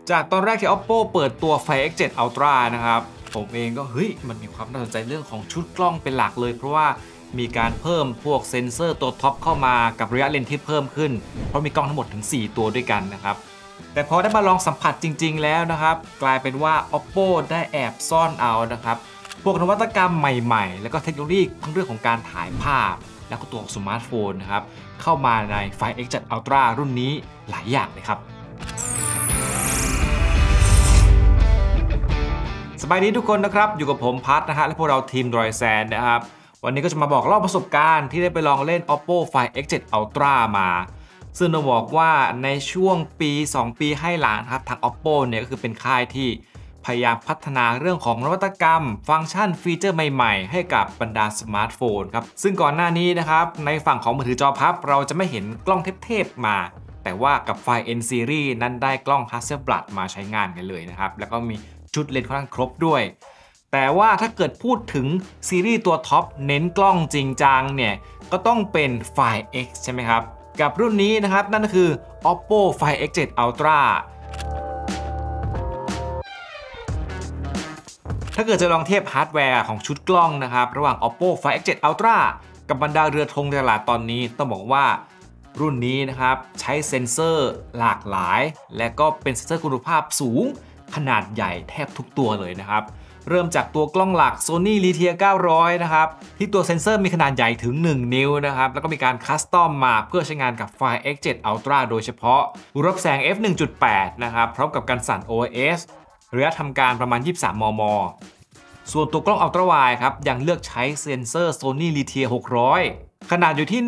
จากตอนแรกที่ Oppo เปิดตัว Find X7 Ultra นะครับผมเองก็เฮ้ยมันมีความน่าสนใจเรื่องของชุดกล้องเป็นหลักเลยเพราะว่ามีการเพิ่มพวกเซ็นเซอร์ตัวท็อปเข้ามากับระยะเลนส์ที่เพิ่มขึ้นเพราะมีกล้องทั้งหมดถึง4ตัวด้วยกันนะครับแต่พอได้มาลองสัมผัสจริงๆแล้วนะครับกลายเป็นว่า Oppo ได้แอบซ่อนเอานะครับพวกนวัตกรรมใหม่ๆแล้วก็เทคโนโลยีทั้งเรื่องของการถ่ายภาพแล้วก็ตัวสมาร์ทโฟนนะครับเข้ามาใน Find X7 Ultra รุ่นนี้หลายอย่างเลยครับสบายดีทุกคนนะครับอยู่กับผมพัทนะฮะและพวกเราทีมดรอยแซนนะครับวันนี้ก็จะมาบอกเล่าประสบการณ์ที่ได้ไปลองเล่น Oppo Find X7 Ultra มาซึ่งต้องบอกว่าในช่วงปี 2 ปีให้หลังครับทาง Oppo เนี่ยก็คือเป็นค่ายที่พยายามพัฒนาเรื่องของนวัตกรรมฟังก์ชันฟีเจอร์ใหม่ๆให้กับบรรดาสมาร์ทโฟนครับซึ่งก่อนหน้านี้นะครับในฝั่งของมือถือจอพับเราจะไม่เห็นกล้องเทพๆมาแต่ว่ากับ Find N Series นั้นได้กล้อง Hasselblad มาใช้งานกันเลยนะครับแล้วก็มีชุดเลนส์ค่อนข้างครบด้วยแต่ว่าถ้าเกิดพูดถึงซีรีส์ตัวท็อปเน้นกล้องจริงจังเนี่ยก็ต้องเป็น Find X ใช่ไหมครับกับรุ่นนี้นะครับนั่นก็คือ Oppo Find X7 Ultra ถ้าเกิดจะลองเทียบฮาร์ดแวร์ของชุดกล้องนะครับระหว่าง Oppo Find X7 Ultra กับบรรดาเรือธงในตลาดตอนนี้ต้องบอกว่ารุ่นนี้นะครับใช้เซ็นเซอร์หลากหลายและก็เป็นเซ็นเซอร์คุณภาพสูงขนาดใหญ่แทบทุกตัวเลยนะครับเริ่มจากตัวกล้องหลัก Sony Litia 900 นะครับที่ตัวเซ็นเซอร์มีขนาดใหญ่ถึง 1 นิ้วนะครับแล้วก็มีการคัสตอมมาเพื่อใช้งานกับ Find X7 Ultra โดยเฉพาะรับแสง f1.8 นะครับพร้อมกับการสั่น OIS ระยะทำการประมาณ 23 มม. ส่วนตัวกล้อง Ultra Wide ครับยังเลือกใช้เซ็นเซอร์ Sony Litia 600 ขนาดอยู่ที่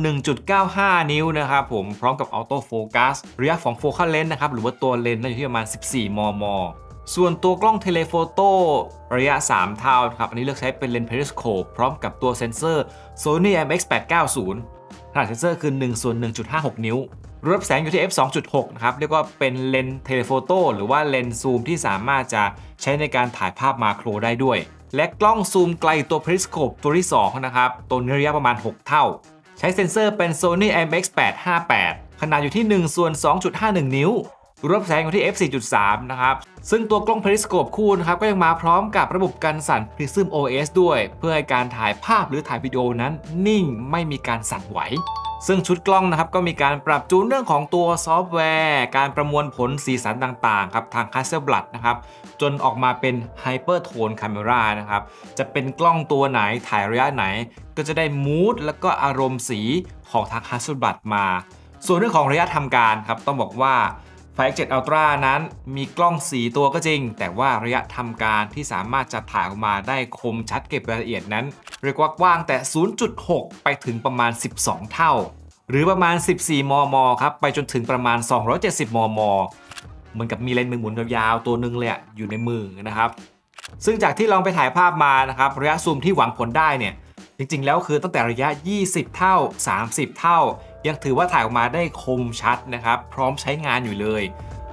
1/1.95 นิ้วนะครับผมพร้อมกับ Auto Focus ระยะของ Focal Length นะครับหรือว่าตัวเลนส์อยู่ที่ประมาณ 14 มม. ส่วนตัวกล้องเทเลโฟโต้ระยะ 3 เท่าครับอันนี้เลือกใช้เป็นเลนส์ Periscope พร้อมกับตัวเซ็นเซอร์ Sony IMX890 ขนาดเซ็นเซอร์คือ 1/1.56 นิ้วรับแสงอยู่ที่ f2.6 นะครับเรียกว่าเป็นเลนส์เทเลโฟโต้หรือว่าเลนส์ซูมที่สามารถจะใช้ในการถ่ายภาพมาโครได้ด้วยและกล้องซูมไกลตัว Periscope ตัวที่ 2 นะครับตัวนี้ระยะประมาณ 6 เท่าใช้เซ็นเซอร์เป็น Sony IMX858 ขนาดอยู่ที่ 1/2.51 นิ้วรับแสงอยู่ที่ f4.3 นะครับซึ่งตัวกล้อง Periscope คู่นะครับก็ยังมาพร้อมกับระบบกันสั่น Prism OS ด้วยเพื่อให้การถ่ายภาพหรือถ่ายวิดีโอนั้นนิ่งไม่มีการสั่นไหวซึ่งชุดกล้องนะครับก็มีการปรับจูนเรื่องของตัวซอฟต์แวร์การประมวลผลสีสันต่างๆครับทาง Hasselblad นะครับจนออกมาเป็น Hypertone Camera นะครับจะเป็นกล้องตัวไหนถ่ายระยะไหนก็จะได้มูดแล้วก็อารมณ์สีของทาง Hasselblad มาส่วนเรื่องของระยะทำการครับต้องบอกว่าFind X7 Ultra นั้นมีกล้อง4ตัวก็จริงแต่ว่าระยะทำการที่สามารถจะถ่ายออกมาได้คมชัดเก็บรายละเอียดนั้นเรียกว่ากว้างแต่ 0.6 ไปถึงประมาณ 12 เท่าหรือประมาณ 14 มม. ครับไปจนถึงประมาณ 270 มม. เหมือนกับมีเลนส์มือหมุนยาวๆตัวนึงเลยอยู่ในมือนะครับซึ่งจากที่ลองไปถ่ายภาพมานะครับระยะซูมที่หวังผลได้เนี่ยจริงๆแล้วคือตั้งแต่ระยะ 20 เท่า 30 เท่ายังถือว่าถ่ายออกมาได้คมชัดนะครับพร้อมใช้งานอยู่เลย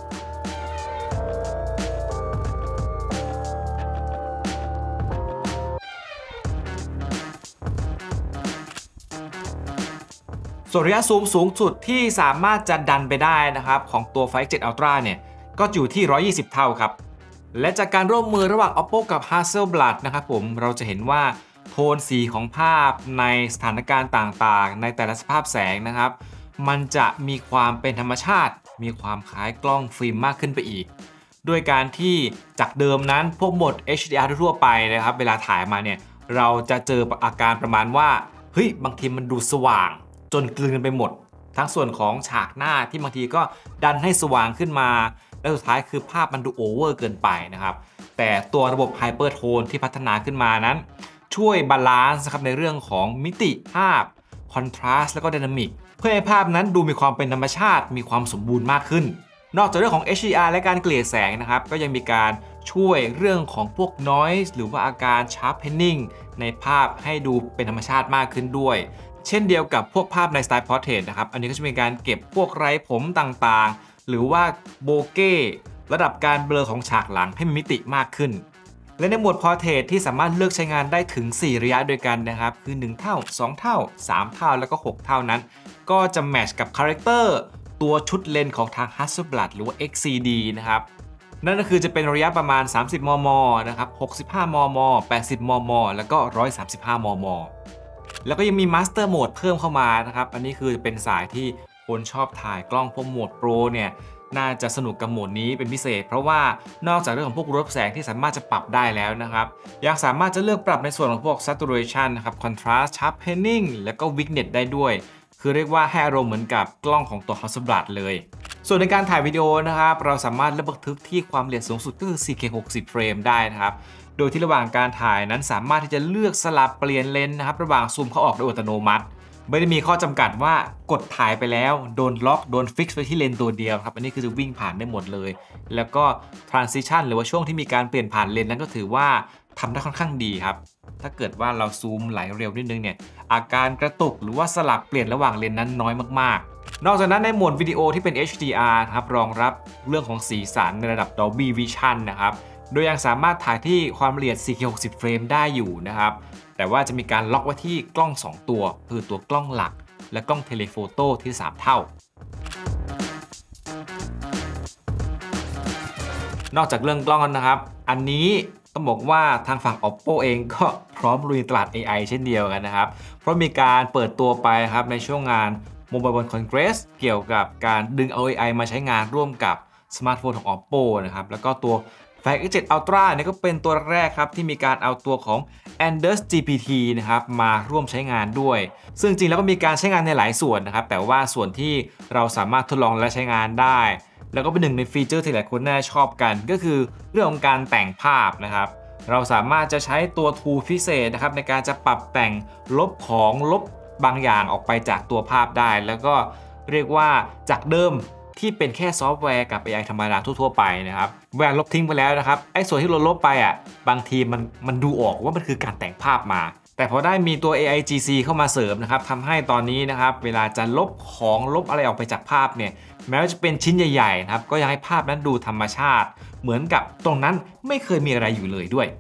ส่วนระยะซูมสูงสุดที่สามารถจะดันไปได้นะครับของตัว Find X7 Ultra เนี่ยก็อยู่ที่ 120 เท่าครับและจากการร่วมมือระหว่าง Oppo กับ Hasselblad นะครับผมเราจะเห็นว่าโทนสีของภาพในสถานการณ์ต่างๆในแต่ละสภาพแสงนะครับมันจะมีความเป็นธรรมชาติมีความคล้ายกล้องฟิล์มมากขึ้นไปอีกด้วยการที่จากเดิมนั้นพวกโหมด HDR ทั่วไปนะครับเวลาถ่ายมาเนี่ยเราจะเจออาการประมาณว่าเฮ้ยบางทีมันดูสว่างจนกลืนกันไปหมดทั้งส่วนของฉากหน้าที่บางทีก็ดันให้สว่างขึ้นมาและสุดท้ายคือภาพมันดูโอเวอร์เกินไปนะครับแต่ตัวระบบ Hypertone ที่พัฒนาขึ้นมานั้นช่วยบาลานซ์นะครับในเรื่องของมิติภาพคอนทราสต์แล้วก็ไดนามิกเพื่อให้ภาพนั้นดูมีความเป็นธรรมชาติมีความสมบูรณ์มากขึ้นนอกจากเรื่องของ HDR และการเกลี่ยแสงนะครับก็ยังมีการช่วยเรื่องของพวก noise หรือว่าอาการ sharpening ในภาพให้ดูเป็นธรรมชาติมากขึ้นด้วยเช่นเดียวกับพวกภาพในสไตล์ Portrait นะครับอันนี้ก็จะมีการเก็บพวกไรผมต่างๆหรือว่าโบเก้ระดับการเบลอของฉากหลังให้มีมิติมากขึ้นและในหมวด Portrait ที่สามารถเลือกใช้งานได้ถึง4ระยะด้วยกันนะครับคือ1เท่า2เท่า3เท่าแล้วก็6เท่านั้นก็จะแมทช์กับคาแรคเตอร์ตัวชุดเลนส์ของทาง Hasselblad หรือว่า XCD นะครับนั่นก็คือจะเป็นระยะประมาณ30 มมนะครับ65 มม80 มมแล้วก็135 มมแล้วก็ยังมี Master Mode เพิ่มเข้ามานะครับอันนี้คือเป็นสายที่คนชอบถ่ายกล้องพวกโหมดโปรเนี่ยน่าจะสนุกกับโหมดนี้เป็นพิเศษเพราะว่านอกจากเรื่องของพวกรูปแสงที่สามารถจะปรับได้แล้วนะครับยังสามารถจะเลือกปรับในส่วนของพวก saturation นะครับ contrast sharpening แล้วก็ vignette ได้ด้วยคือเรียกว่าให้อารมณ์เหมือนกับกล้องของตัว Hasselblad เลยส่วนในการถ่ายวิดีโอนะครับเราสามารถเลือกบันทึกที่ความละเอียดสูงสุดก็คือ 4K 60 เฟรมได้นะครับโดยที่ระหว่างการถ่ายนั้นสามารถที่จะเลือกสลับเปลี่ยนเลนส์นะครับระหว่างซูมเข้าออกโดยอัตโนมัติไม่ได้มีข้อจำกัดว่ากดถ่ายไปแล้วโดนล็อกโดนฟิกซ์ไปที่เลนส์ตัวเดียวครับอันนี้คือจะวิ่งผ่านได้หมดเลยแล้วก็ transition หรือว่าช่วงที่มีการเปลี่ยนผ่านเลนส์นั้นก็ถือว่าทำได้ค่อนข้างดีครับถ้าเกิดว่าเราซูมไหลเร็วนิดนึงเนี่ยอาการกระตุกหรือว่าสลับเปลี่ยนระหว่างเลนส์นั้นน้อยมากๆนอกจากนั้นในโหมดวิดีโอที่เป็น HDR ครับรองรับเรื่องของสีสันในระดับ Dolby Vision นะครับโดยยังสามารถถ่ายที่ความละเอียด 4K 60 เฟรมได้อยู่นะครับแต่ว่าจะมีการล็อกไว้ที่กล้อง 2 ตัวคือตัวกล้องหลักและกล้องเทเลโฟโต้ที่ 3 เท่านอกจากเรื่องกล้องนะครับอันนี้ต้องบอกว่าทางฝั่ง Oppo เองก็พร้อมลุยตลาด AI เช่นเดียวกันนะครับเพราะมีการเปิดตัวไปครับในช่วงงาน Mobile World Congress เกี่ยวกับการดึงเอา AI มาใช้งานร่วมกับสมาร์ทโฟนของ Oppo นะครับแล้วก็ตัว Find X7 Ultra เนี่ยก็เป็นตัวแรกครับที่มีการเอาตัวของ Anders GPT นะครับมาร่วมใช้งานด้วยซึ่งจริงแล้วก็มีการใช้งานในหลายส่วนนะครับแต่ว่าส่วนที่เราสามารถทดลองและใช้งานได้แล้วก็เป็นหนึ่งในฟีเจอร์ที่หลายคนน่าชอบกันก็คือเรื่องของการแต่งภาพนะครับเราสามารถจะใช้ตัว tool พิเศษนะครับในการจะปรับแต่งลบของลบบางอย่างออกไปจากตัวภาพได้แล้วก็เรียกว่าจากเดิมที่เป็นแค่ซอฟต์แวร์กับ AI ธรรมดาทั่วๆไปนะครับเวลาลบทิ้งไปแล้วนะครับไอ้ส่วนที่เราลบไปอ่ะบางทีมันดูออกว่ามันคือการแต่งภาพมาแต่พอได้มีตัว AI GC เข้ามาเสริมนะครับทำให้ตอนนี้นะครับเวลาจะลบของลบอะไรออกไปจากภาพเนี่ยแม้ว่าจะเป็นชิ้นใหญ่ๆนะครับก็ยังให้ภาพนั้นดูธรรมชาติเหมือนกับตรงนั้นไม่เคยมีอะไรอยู่เลยด้วย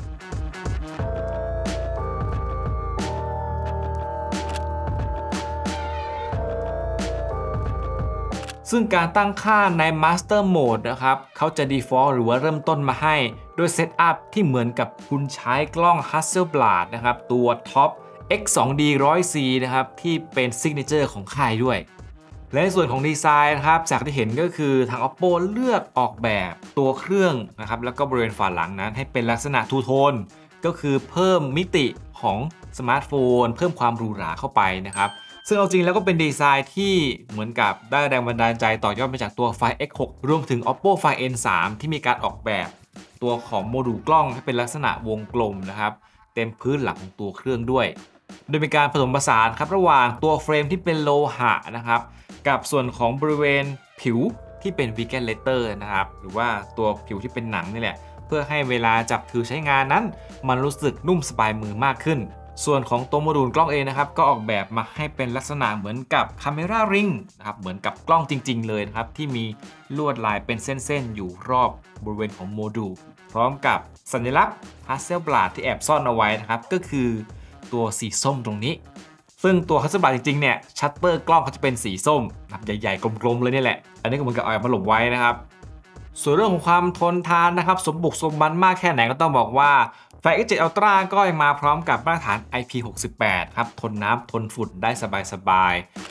ซึ่งการตั้งค่าใน Master Mode นะครับเขาจะ default หรือว่าเริ่มต้นมาให้ด้วยเซตอัพที่เหมือนกับคุณใช้กล้อง Hasselblad นะครับตัว Top X2D 100C นะครับที่เป็น Signature ของค่ายด้วยและในส่วนของดีไซน์นะครับจากที่เห็นก็คือทาง Oppo เลือกออกแบบตัวเครื่องนะครับแล้วก็บริเวณฝาหลังนั้นให้เป็นลักษณะทูโทนก็คือเพิ่มมิติของสมาร์ทโฟนเพิ่มความหรูหราเข้าไปนะครับซึ่งเอาจริงแล้วก็เป็นดีไซน์ที่เหมือนกับได้แรงบันดาลใจต่อยอดมาจากตัว Find X6 รวมถึง Oppo Find N3 ที่มีการออกแบบตัวของโมดูลกล้องให้เป็นลักษณะวงกลมนะครับเต็มพื้นหลังของตัวเครื่องด้วยโดยมีการผสมผสานครับระหว่างตัวเฟรมที่เป็นโลหะนะครับกับส่วนของบริเวณผิวที่เป็น vegan leather นะครับหรือว่าตัวผิวที่เป็นหนังนี่แหละเพื่อให้เวลาจับถือใช้งานนั้นมันรู้สึกนุ่มสบายมือมากขึ้นส่วนของตัวโมดูลกล้องเองนะครับก็ออกแบบมาให้เป็นลักษณะเหมือนกับ Camera Ring นะครับเหมือนกับกล้องจริงๆเลยนะครับที่มีลวดลายเป็นเส้นๆอยู่รอบบริเวณของโมดูลพร้อมกับสัญลักษณ์ Hasselblad ที่แอบซ่อนเอาไว้นะครับก็คือตัวสีส้มตรงนี้ซึ่งตัว Hasselblad จริงๆเนี่ยชัตเตอร์กล้องเขาจะเป็นสีส้มแบบใหญ่ๆกลมๆเลยนี่แหละอันนี้ก็เหมือนกับเอามาหลบไว้นะครับส่วนเรื่องของความทนทานนะครับสมบุกสมบันมากแค่ไหนก็ต้องบอกว่าFind X7 Ultra ก็ยังมาพร้อมกับมาตรฐาน IP68 ครับทนน้ำทนฝุ่นได้สบาย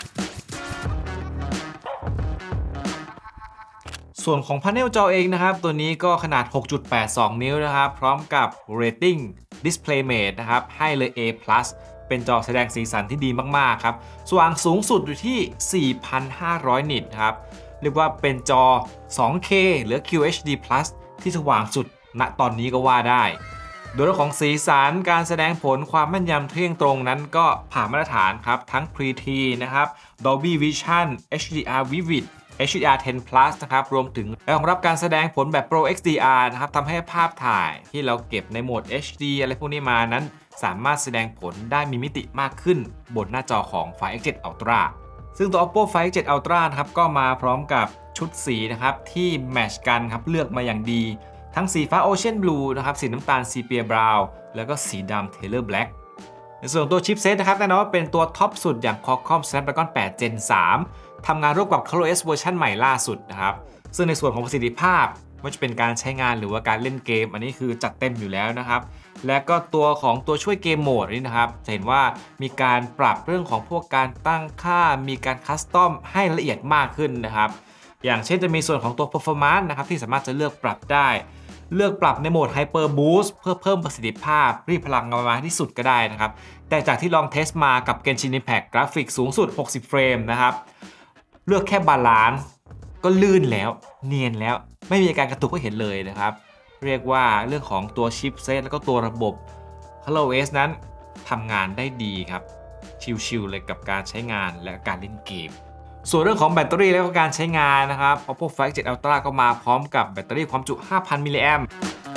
ๆส่วนของพาเนลจอเองนะครับตัวนี้ก็ขนาด 6.82 นิ้วนะครับพร้อมกับ Rating DisplayMate นะครับให้เลย A+ เป็นจอแสดงสีสันที่ดีมากๆครับสว่างสูงสุดอยู่ที่ 4,500 นิตครับเรียกว่าเป็นจอ 2K หรือ QHD+ ที่สว่างสุดณตอนนี้ก็ว่าได้โดยเรื่องของสีสันการแสดงผลความแม่นยำเที่ยงตรงนั้นก็ผ่านมาตรฐานครับทั้ง Pre-T นะครับ Dolby Vision HDR Vivid HDR10 Plus นะครับรวมถึงรองรับการแสดงผลแบบ Pro XDR นะครับทำให้ภาพถ่ายที่เราเก็บในโหมด HD อะไรพวกนี้มานั้นสามารถแสดงผลได้มีมิติมากขึ้นบนหน้าจอของ Find X7 Ultra ซึ่งตัว Oppo Find X7 Ultra นะครับก็มาพร้อมกับชุดสีนะครับที่แมทช์กันครับเลือกมาอย่างดีทั้งสีฟ้า Ocean Blue นะครับสีน้ำตาล Sepia Brown แล้วก็สีดำ Tailor Black ในส่วนตัวชิปเซตนะครับแน่นอนว่าเป็นตัวท็อปสุดอย่าง Qualcomm Snapdragon 8 Gen 3 ทำงานร่วมกับ ColorOS เวอร์ชันใหม่ล่าสุดนะครับซึ่งในส่วนของประสิทธิภาพไม่ว่าจะเป็นการใช้งานหรือว่าการเล่นเกมอันนี้คือจัดเต็มอยู่แล้วนะครับและก็ตัวของตัวช่วยเกมโหมดนี่นะครับจะเห็นว่ามีการปรับเรื่องของพวกการตั้งค่ามีการคัสตอมให้ละเอียดมากขึ้นนะครับอย่างเช่นจะมีส่วนของตัว performance นะครับที่สามารถจะเลือกปรับได้เลือกปรับในโหมด Hyper Boost เพื่อเพิ่มประสิทธิภาพรีดพลังมาที่สุดก็ได้นะครับแต่จากที่ลองเทสมากับ Genshin Impact กราฟิกสูงสุด60เฟรมนะครับเลือกแค่บาลานซ์ก็ลื่นแล้วเนียนแล้วไม่มีการกระตุกให้เห็นเลยนะครับเรียกว่าเรื่องของตัวชิปเซตแล้วก็ตัวระบบ ColorOS นั้นทำงานได้ดีครับชิลๆเลยกับการใช้งานและการเล่นเกมส่วนเรื่องของแบตเตอรี่และก็การใช้งานนะครับ Oppo Find X7 Ultra ก็มาพร้อมกับแบตเตอรี่ความจุ 5,000 มิลลิแอมป์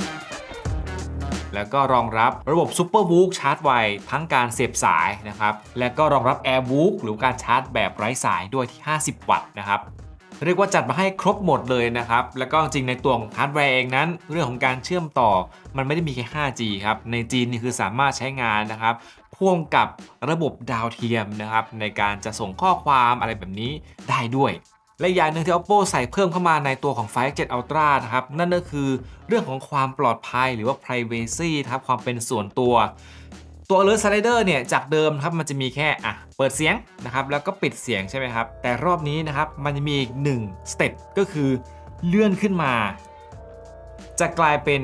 แล้วก็รองรับระบบ Super VOOC ชาร์จไวทั้งการเสียบสายนะครับและก็รองรับ Air VOOC หรือการชาร์จแบบไร้สายด้วยที่50 วัตต์นะครับเรียกว่าจัดมาให้ครบหมดเลยนะครับแล้วก็จริงในตัวของฮาร์ดแวร์เองนั้นเรื่องของการเชื่อมต่อมันไม่ได้มีแค่ 5G ครับในจีนนี่คือสามารถใช้งานนะครับพ่วงกับระบบดาวเทียมนะครับในการจะส่งข้อความอะไรแบบนี้ได้ด้วยและอย่างหนึ่งที่ Oppo ใส่เพิ่มเข้ามาในตัวของ Find X7 Ultra นะครับนั่นก็คือเรื่องของความปลอดภัยหรือว่า privacy ครับความเป็นส่วนตัวAlert Slider เนี่ยจากเดิมครับมันจะมีแค่เปิดเสียงนะครับแล้วก็ปิดเสียงใช่ไหมครับแต่รอบนี้นะครับมันจะมีอีก1สเต็ปก็คือเลื่อนขึ้นมาจะกลายเป็น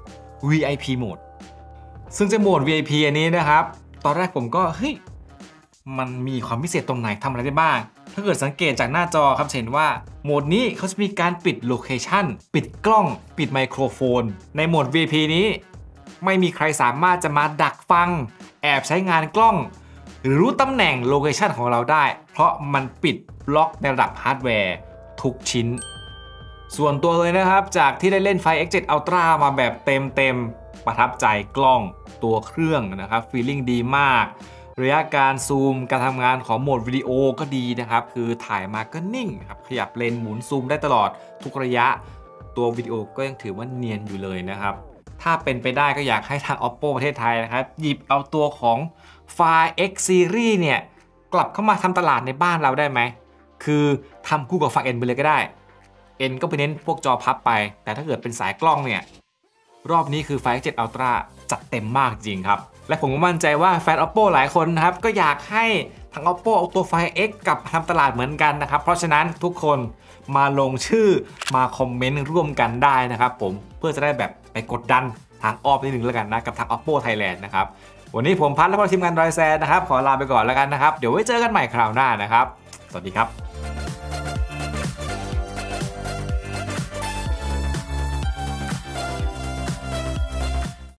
VIP Mode ซึ่งจะโหมด VIP อันนี้นะครับตอนแรกผมก็เฮ้ยมันมีความพิเศษตรงไหนทำอะไรได้บ้างถ้าเกิดสังเกตจากหน้าจอครับเห็นว่าโหมดนี้เขาจะมีการปิดโลเคชันปิดกล้องปิดไมโครโฟนในโหมด VIP นี้ไม่มีใครสามารถจะมาดักฟังแอบใช้งานกล้องหรือรู้ตำแหน่งโลเคชันของเราได้เพราะมันปิดบล็อกในระดับฮาร์ดแวร์ทุกชิ้นส่วนตัวเลยนะครับจากที่ได้เล่นFind X7 Ultra มาแบบเต็มประทับใจกล้องตัวเครื่องนะครับฟีลลิ่งดีมากระยะการซูมการทำงานของโหมดวิดีโอก็ดีนะครับคือถ่ายมาก็นิ่งครับขยับเลนหมุนซูมได้ตลอดทุกระยะตัววิดีโอก็ยังถือว่าเนียนอยู่เลยนะครับถ้าเป็นไปได้ก็อยากให้ทาง Oppo ประเทศไทยนะครับหยิบเอาตัวของ Find X Series เนี่ยกลับเข้ามาทำตลาดในบ้านเราได้ไหมคือทำคู่กับฝั่ง N ไปเลยก็ได้ N ก็ไปเน้นพวกจอพับไปแต่ถ้าเกิดเป็นสายกล้องเนี่ยรอบนี้คือ Find X7 Ultra จัดเต็มมากจริงครับและผมก็มั่นใจว่าแฟน Oppo หลายคนนะครับก็อยากให้ทาง Oppo เอาตัว Find X กลับทำตลาดเหมือนกันนะครับเพราะฉะนั้นทุกคนมาลงชื่อมาคอมเมนต์ร่วมกันได้นะครับผมเพื่อจะได้แบบไปกดดันทางออฟนิดนึงแล้วกันนะกับทาง Oppo Thailand นะครับวันนี้ผมพัดและทีมงานดอยแซนนะครับขอลาไปก่อนแล้วกันนะครับเดี๋ยวไว้เจอกันใหม่คราวหน้านะครับสวัสดีครับ